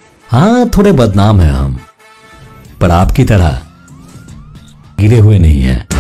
हाँ, थोड़े बदनाम हैं हम, पर आपकी तरह गिरे हुए नहीं हैं।